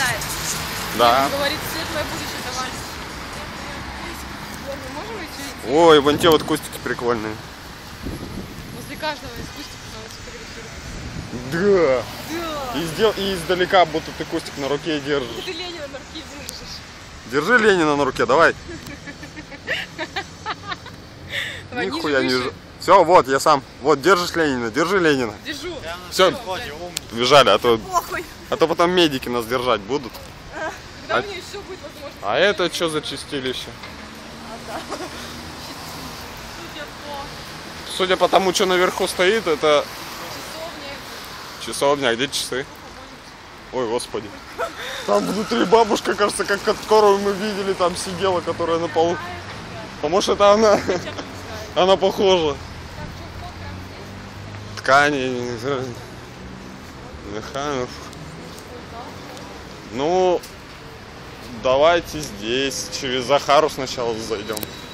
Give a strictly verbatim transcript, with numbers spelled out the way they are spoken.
знает. Да. Он говорит, светлое будущее, давай. Мы можем идти? Ой, вон те вот кустики прикольные. Возле каждого из кустиков надо сфотографировать. Да. Да. И, сдел... и издалека, будто ты кустик на руке держишь. Ты Ленина на руке держишь. Держи Ленина на руке, давай. Давай, Нихуя не ниже, вижу. Все, вот, я сам. Вот, держишь Ленина, держи Ленина. Держу. Все, бежали, а то, Похуй. а то потом медики нас держать будут. Когда А, у нее все будет возможно. а это что за чистилище? А, да. Судя по Судя по тому, что наверху стоит, это часовне. часовня, а где часы? Ой, господи. Там внутри бабушка, кажется, как которую мы видели, там сидела, которая на полу. А может, это она? Она похожа. Ткани, не знаю. Механов. Ну, давайте здесь, через Захару сначала зайдем.